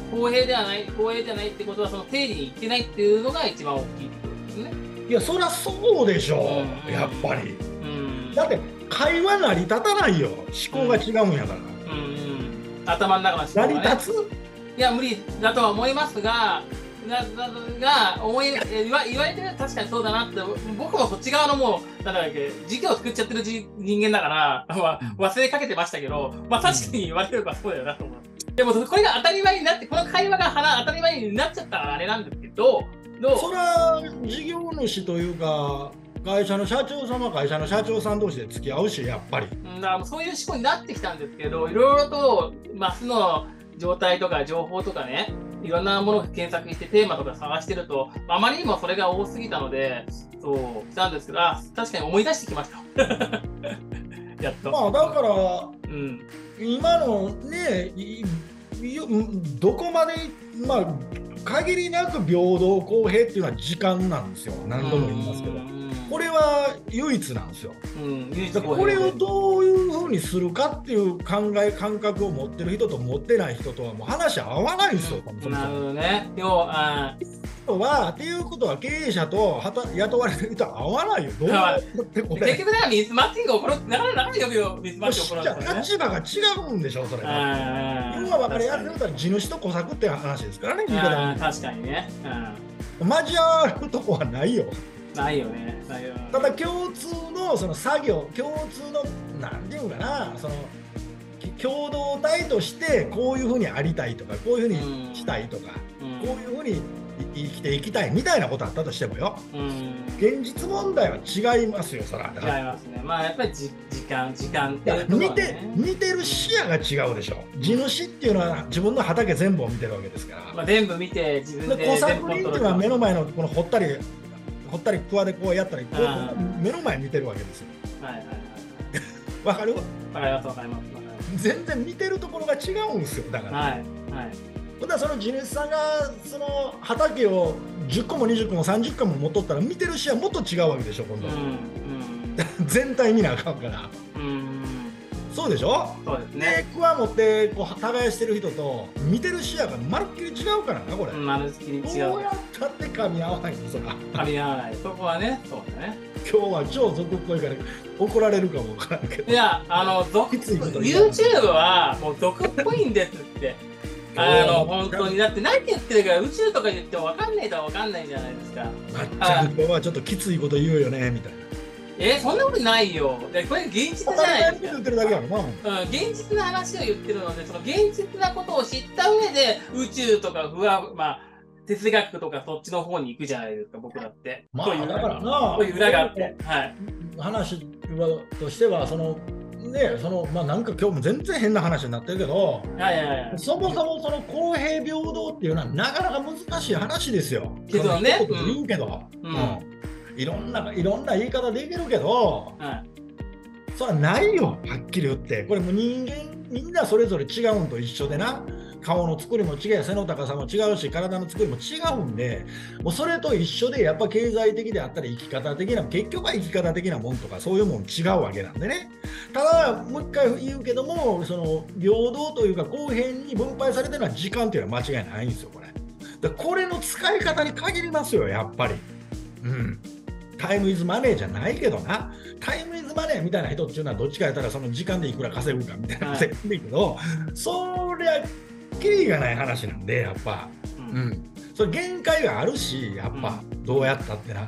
公平じゃないってことは、その定理にいってないっていうのが一番大きいってことですね。 いや、そりゃそうでしょう、やっぱり。だって会話成り立たないよ、思考が違うんやから。 頭の中の思考が、ね、 成り立つ？ いや、無理だとは思いますが、言われてる確かにそうだなって、僕もそっち側のもう、なんだっけ、時期を作っちゃってる人間だから、忘れかけてましたけど、まあ確かに言われてるからそうだよなと思う。でもこれが当たり前になって、この会話が当たり前になっちゃったらあれなんですけど、 それは事業主というか、会社の社長さんは会社の社長さん同士で付き合うし、やっぱり。 だからそういう思考になってきたんですけど、いろいろと、巣の状態とか情報とかね、いろんなものを検索してテーマとか探してると、あまりにもそれが多すぎたので、そうしたんですけど、確かに思い出してきました。やっと。 まあだから、今のね、どこまで、まあ限りなく平等公平っていうのは時間なんですよ。何度も言いますけど。これは唯一なんですよ。これをどういうふうにするかっていう感覚を持ってる人と持ってない人とはもう話合わないんですよ。 なるほどね。 っていうことは経営者と雇われてる人は合わないよ。どう結局ミスマッチング起こるなかなかよミスマッチ起こるんですよね。立場が違うんでしょ、それが。要は分かりやすいことは地主と小作っていう話ですからね。 確かにね。 交わるとこはないよ。 ないよね。 ただ共通のその作業、共通の何て言うかな、その共同体としてこういうふうにありたいとか、こういうふうにしたいとか、こういうふうに生きていきたいみたいなことあったとしてもよ、現実問題は違いますよ、そら。 違いますね。まあやっぱり時間っていうところはね、 似てる視野が違うでしょ。地主っていうのは自分の畑全部を見てるわけですから。 まあ全部見て自分で小作人っていうのは目の前のこのほったり桑でこうやったり、こう目の前見てるわけですよ。わかる？ わかります。 全然見てるところが違うんですよ。だから。ほんならその地主さんがその畑を10個も20個も30個も持っとったら見てる視野もっと違うわけでしょ、今度。全体見なあかんから。そうでしょ？ そうですね。 で、桑持ってこう耕してる人と見てる視野がまるっきり違うからな、これ。 まるっきり違う。 どうやったって噛み合わないの、そら。 噛み合わない。そこはね、そうだね。 今日は超俗っぽいから怒られるかもわからんけど。 いや、YouTube はもう俗っぽいんですって。本当に。だって何言ってるか宇宙とか言っても分かんないとは分かんないじゃないですか。 まっちゃんとはちょっときついこと言うよね、みたいな。 そんなことないよ。これ現実じゃないですか。現実の話を言ってるので、その現実なことを知った上で宇宙とか哲学とかそっちの方に行くじゃないですか、僕だって。 だからな、 そういう裏があって。 話としては、なんか今日も全然変な話になってるけど、そもそもその公平平等っていうのはなかなか難しい話ですよ。 けどね。 言うけど。いろんな言い方できるけど、それはないよ、はっきり言って。これも人間みんなそれぞれ違うんと一緒でな、顔の作りも違う、背の高さも違うし、体の作りも違うんで、もうそれと一緒でやっぱ経済的であったり生き方的な、結局は生き方的なもんとかそういうもん違うわけなんでね。ただもう一回言うけども、その平等というか公平に分配されてるのは時間っていうのは間違いないんですよ、これ。これの使い方に限りますよ、やっぱり。タイムイズマネーじゃないけどな、タイムイズマネーみたいな人っていうのはどっちかやったらその時間でいくら稼ぐかみたいなこと言うんだけど、そりゃキリがない話なんで、やっぱ、それ限界があるし、やっぱ、どうやったってな、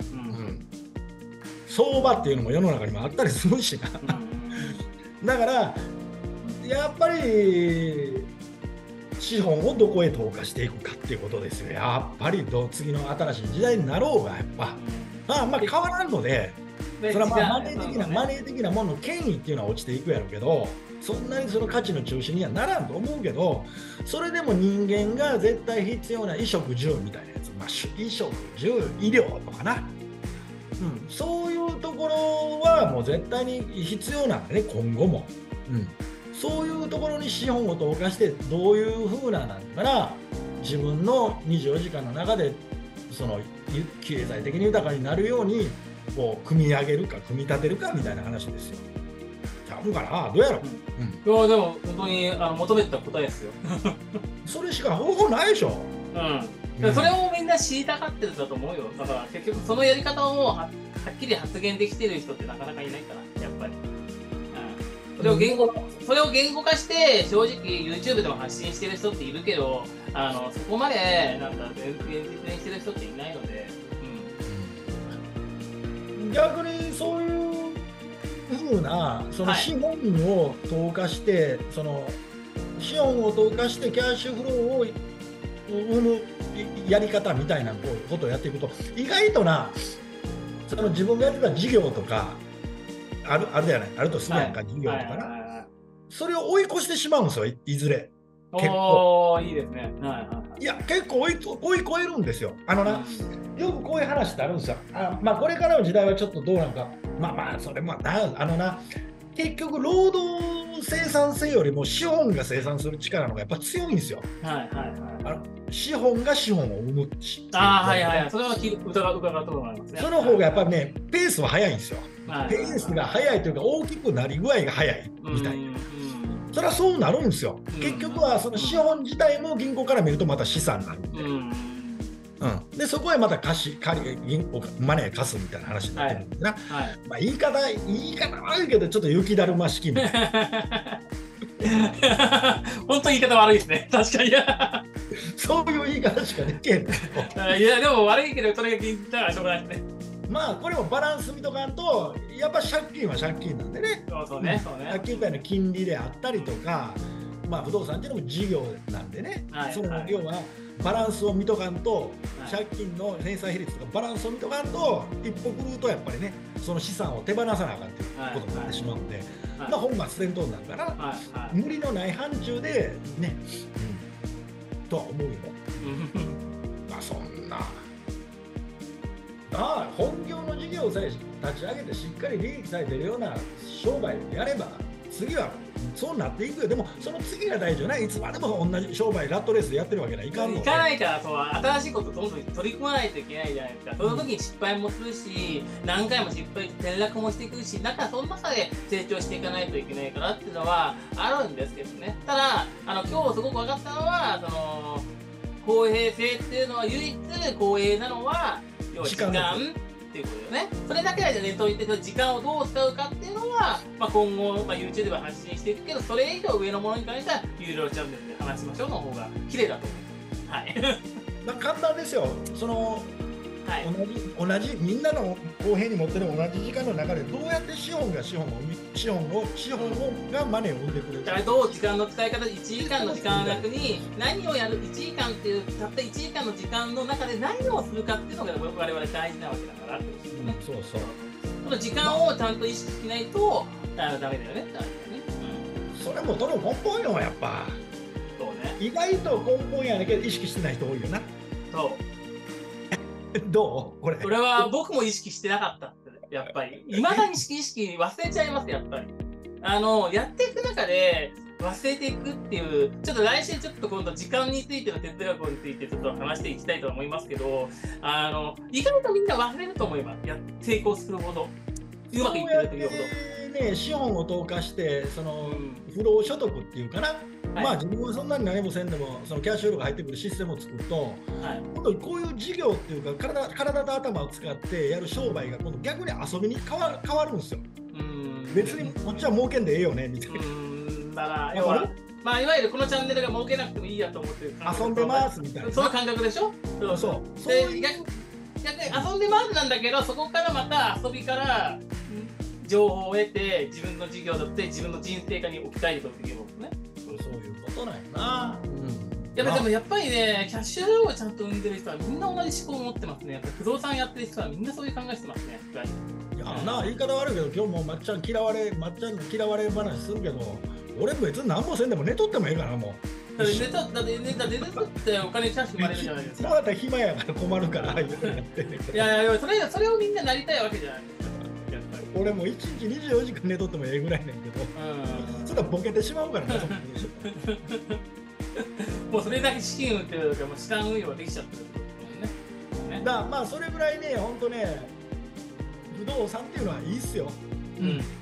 相場っていうのも世の中にもあったりするしな。だからやっぱり資本をどこへ投下していくかっていうことですよ。やっぱり次の新しい時代になろうがやっぱ変わらんので、それはマネー的なものの権威っていうのは落ちていくやろうけど、そんなにその価値の中心にはならんと思うけど、それでも人間が絶対必要な衣食住みたいなやつ、衣食住医療とかな、そういうところはもう絶対に必要なんだね、今後も。そういうところに資本を投下して、どういうふうなんかな、自分の24時間の中でその経済的に豊かになるようにこう組み上げるか組み立てるかみたいな話ですよ。 あるかな、どうやろう。 いやでも本当に求めてた答えですよ。 それしか方法ないでしょ。 それをみんな知りたがってるんだと思うよ。だから結局そのやり方をはっきり発言できてる人ってなかなかいないから、やっぱり。それを言語化して正直 YouTube でも発信してる人っているけど、そこまでなんか現実にしてる人っていないので、 逆にそういう風なその資本を投下して、その資本を投下してキャッシュフローを生むやり方みたいなことをやっていくと、意外とな、その自分がやってた事業とかあるじゃない、あるとするやんか、事業とかな、それを追い越してしまうんですよ、いずれ。 結構いいですね。 いや、結構追い越えるんですよ。よくこういう話ってあるんですよ。まあこれからの時代はちょっとどうなんか、まあそれも結局労働生産性よりも資本が生産する力の方がやっぱ強いんですよ。資本が資本を生む。 それは伺ったと思いますね。 その方がやっぱりね、ペースは速いんですよ。ペースが速いというか、大きくなり具合が速いみたいな。それはそうなるんですよ。結局はその資本自体も銀行から見るとまた資産になるんで。でそこへまた銀行マネー貸すみたいな話になってるんですな。まあ言い方悪いけど、ちょっと雪だるま式みたいな。 本当に言い方悪いですね。確かに。 そういう言い方しかできへん。 いやでも悪いけど、それが銀行はしょうがないですね。 まあこれもバランス見とかんと、やっぱ借金は借金なんでね。借金の金利であったりとか、まあ不動産っていうのも事業なんでね。その要はバランスを見とかんと、借金の返済比率とかバランスを見とかんと、一歩狂うとやっぱりね、その資産を手放さなあかんっていうことになってしまうので、まあ本末転倒になるから、無理のない範疇でね、とは思うよ。まあそんな。本業の事業さえ立ち上げてしっかり利益さえ出るような商売をやれば、次はそうなっていくよ。でもその次が大事よね。いつまでも同じ商売ラットレースでやってるわけにはいかんの。 いかないから、新しいことどんどん取り組まないといけないじゃないですか。その時に失敗もするし、何回も失敗転落もしていくし、その中で成長していかないといけないからっていうのはあるんですけどね。ただ今日すごく分かったのは、公平性っていうのは唯一公平なのは時間っていうことよね。それだけは念頭に言って時間をどう使うかっていうのは、今後、YouTube では発信していくけど、それ以上上のものに関しては有料チャンネルで話しましょうの方が綺麗だと思います。 簡単ですよ。同じみんなの公平に持ってる同じ時間の中で、どうやって資本がマネーを生んでくれる。 だからどう時間の使い方、1時間の時間の中に何をやる、1時間っていうたった1時間の時間の中で何をするかっていうのが我々大事なわけだからってことですね。その時間をちゃんと意識しないとダメだよね。 それもどの根本よ、やっぱ。意外と根本やねんけど意識してない人多いよな。どうこれ。 それは僕も意識してなかったって、やっぱり。いまだに意識忘れちゃいます、やっぱり。やっていく中で忘れていくっていう、ちょっと来週ちょっと今度時間についての哲学についてちょっと話していきたいと思いますけど、意外とみんな忘れると思います。成功するほど。うまくいってるというほど。 資本を投下して、不労所得っていうかな。まあ自分はそんなに何もせんでもそのキャッシュフローが入ってくるシステムを作ると、今度こういう事業っていうか体と頭を使ってやる商売が今度逆に遊びに変わるんですよ。別にこっちは儲けんでええよねみたいな。 だから要は、いわゆるこのチャンネルが儲けなくてもいいやと思ってる遊んでますみたいな。 その感覚でしょ。逆に遊んでますなんだけど、そこからまた遊びから情報を得て自分の事業だって自分の人生観に置き換えるということね。 そういうことなんやな。 でもやっぱりね、キャッシュフローをちゃんと生んでる人はみんな同じ思考を持ってますね。やっぱ不動産やってる人はみんなそういう考えしてますね。 いや言い方悪いけど、今日もまっちゃん嫌われ話するけど、俺も別に何もせんでも寝とってもええからもう。 だって寝とってお金キャッシュ生まれるじゃないですか。 そうだったら暇やから困るから。いやそれをみんななりたいわけじゃないですか。 俺も1日24時間寝とってもええぐらいねんけど、ちょっとボケてしまうからね。 もうそれだけ資金運っていうか、資産運用ができちゃってるってことね。 まあそれぐらいね、本当ね、不動産っていうのはいいっすよ。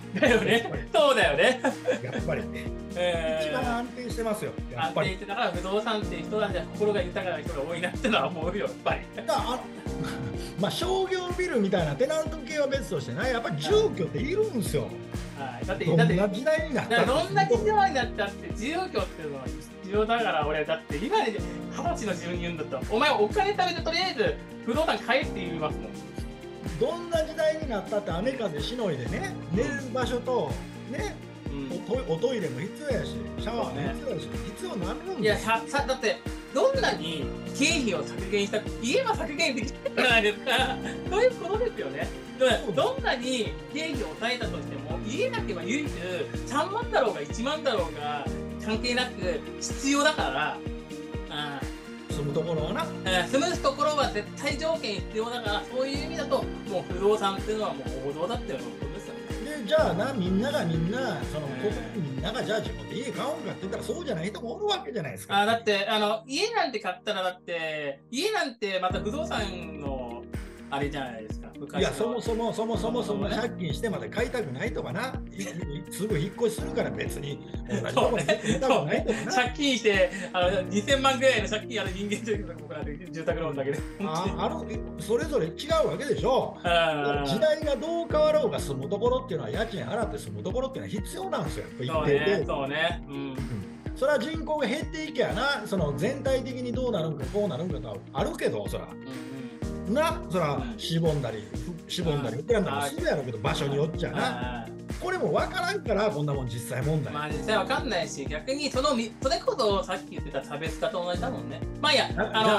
だよね。そうだよね。 やっぱりね。一番安定してますよ。 やっぱり。安定してだから不動産っていう人たちは心が豊かな人が多いなってのは思うよ、やっぱり。 まあ商業ビルみたいなテナント系は別としてね、やっぱり住居っているんですよ。 はい、だってどんな時代になったどんな時代になったって住居っていうのは必要だから俺だって今で20歳の自分に言うんだったらお前お金貯めてとりあえず不動産買えって言いますもん。 どんな時代になったって雨風しのいでね、寝る場所とね、おトイレも必要やし、シャワーも必要やし、必要になるんですよ。 いやだってどんなに経費を削減した家は削減できないじゃないですか。そういうことですよね。どんなに経費を抑えたとしても家だけは唯一3万だろうが1万だろうが関係なく必要だから。 住むところはな、 住むところは絶対条件必要だから、そういう意味だともう不動産っていうのはもう王道だっていうことですよね。 でじゃあな、みんながそのみんながじゃあ自分で家買おうかって言ったらそうじゃない人もおるわけじゃないですか。 だって家なんて買ったらだって家なんてまた不動産のあれじゃないですか。 いやそもそも借金してまで買いたくないとかな、すぐ引っ越しするから別に同じところに住みたくないとかな。 借金して2000万ぐらいの借金ある人間というか僕らで住宅ローンだけでそれぞれ違うわけでしょ。時代がどう変わろうが住むところっていうのは家賃払って住むところっていうのは必要なんですよ。 そうね。 それは人口が減っていけばな、その全体的にどうなるんかこうなるんかとあるけど、そら。そらしぼんだりウクライナもするやろうけど場所によっちゃな、これも分からんからこんなもん実際問題。 まあ実際分かんないし、逆にそれこそさっき言ってた差別化と同じだもんね。まあいや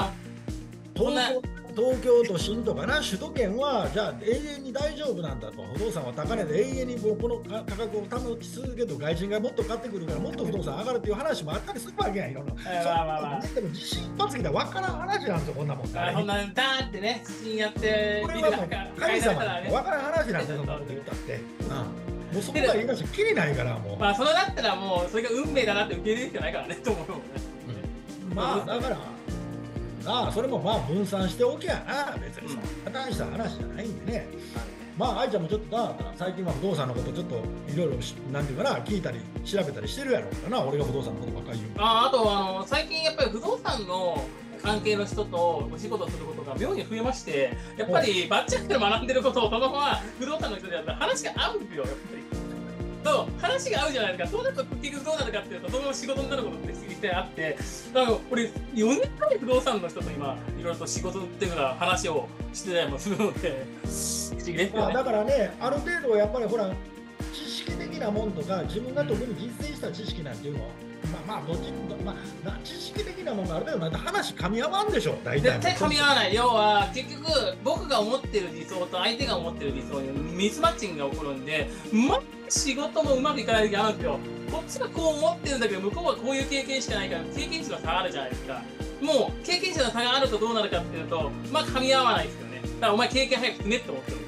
東京都心とかな首都圏はじゃあ永遠に大丈夫なんだと、不動産は高値で永遠にこの価格を保ち続けると外人がもっと買ってくるからもっと不動産上がるっていう話もあったりするわけやん。いろんなでも地震一発来たら分からん話なんですよ、こんなもん。 そんなダーってね地震やってこれはもう神様分からん話なんですよ、そんなこと言ったって。もうそこが言い出しきりないからもう。 まあそれだったらもうそれが運命だなって受け入れるしかないからねと思うもんね。 まあだからそれもまあ分散しておけやな、別に大した話じゃないんでね。まあ愛ちゃんもちょっと最近は不動産のことちょっといろいろなんていうかな聞いたり調べたりしてるやろうからな、俺が不動産のことばっかり言う。 あと最近やっぱり不動産の関係の人とお仕事することが妙に増えまして、やっぱりバッチャックで学んでることをそのまま不動産の人でやったら話が合うんですよ、やっぱり。そう話が合うじゃないですか。そうなると結局どうなるかっていうと、そのまま仕事になることって実際あって、だから俺4年くらい不動産の人と今いろいろと仕事っていうか話をしてたりもするので不思議ですよね。 だからね、ある程度やっぱりほら知識的なもんとか自分が特に実践した知識なんていうのはどっち知識的なものがある程度なんて話噛み合わんでしょ、大体。 絶対噛み合わない。要は結局僕が思ってる理想と相手が思ってる理想にミスマッチングが起こるんで、仕事もうまくいかない時あるんですよ。こっちがこう思ってるんだけど向こうはこういう経験しかないから経験値の差があるじゃないですか。もう経験値の差があるとどうなるかっていうと噛み合わないですよね。だからお前経験早く積めって思ってる。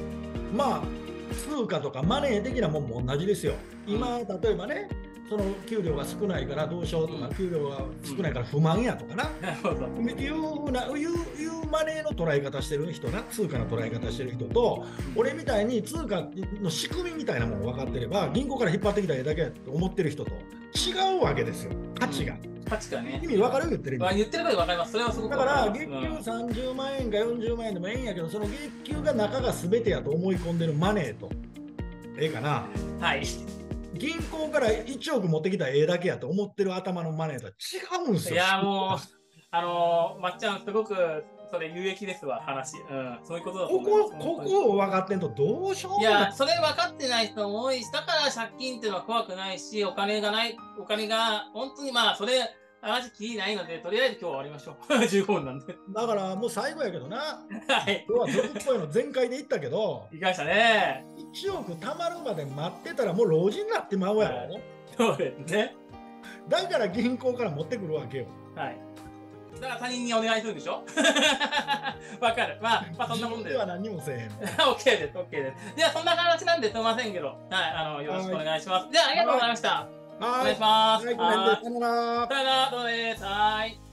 通貨とかマネー的なもんも同じですよ。今例えばね、その給料が少ないからどうしようとか、給料が少ないから不満やとかな、いうマネーの捉え方してる人な、通貨の捉え方してる人と、俺みたいに通貨の仕組みみたいなものを分かってれば銀行から引っ張ってきた絵だけと思ってる人と違うわけですよ、価値が。 ね、 意味分かる？言ってる意味。 言ってること分かります。それはすごくだから月給30万円か40万円でもええんやけど、その月給が中が全てやと思い込んでるマネーとかな。 はい。 銀行から1億持ってきた絵だけやと思ってる頭のマネーとは違うんですよ。 いやもうまっちゃんすごくそれ有益ですわ話。そういうことだと思います。 ここを分かってんとどうしようもない。いやそれ分かってない人も多いし、だから借金っていうのは怖くないし、お金が本当にそれ話きりないので、とりあえず今日は終わりましょう。15分なんで。 だからもう最後やけどな。 はい。 今日は毒っぽいの全開で言ったけど。 いきましたね。 1億貯まるまで待ってたらもう老人になってまうやろ。 そうですね。 だから銀行から持ってくるわけよ。 はい。だから他人にお願いするんでしょ。わかる。そんなもんで。 では何もせえへん。 OK です、OK です。じゃあそんな話なんですいませんけど、はい、よろしくお願いします。じゃあありがとうございました。お願いします。 はい、さよなら。 さよなら、どうもです。はい。